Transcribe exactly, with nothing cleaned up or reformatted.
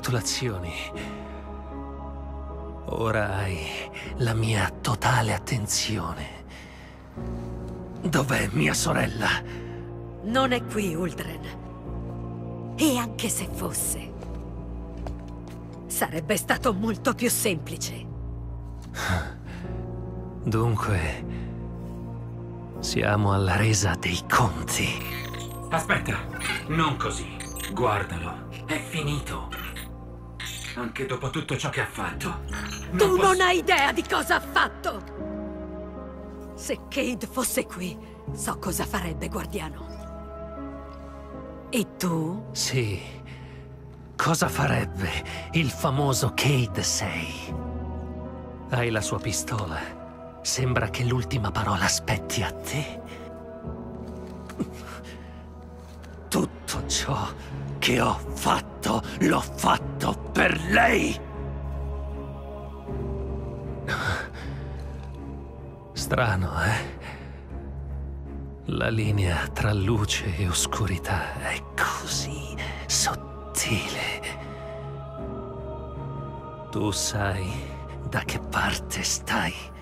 congratulazioni. Ora hai la mia totale attenzione. Dov'è mia sorella? Non è qui, Uldren. E anche se fosse, sarebbe stato molto più semplice. Dunque, siamo alla resa dei conti. Aspetta, non così. Guardalo, è finito. Anche dopo tutto ciò che ha fatto. Non tu posso... non hai idea di cosa ha fatto! Se Cayde fosse qui, so cosa farebbe, guardiano. E tu? Sì. Cosa farebbe il famoso Cayde sei? Hai la sua pistola. Sembra che l'ultima parola spetti a te. Tutto ciò che ho fatto, l'ho fatto per lei! Strano, eh? La linea tra luce e oscurità è così sottile. Tu sai da che parte stai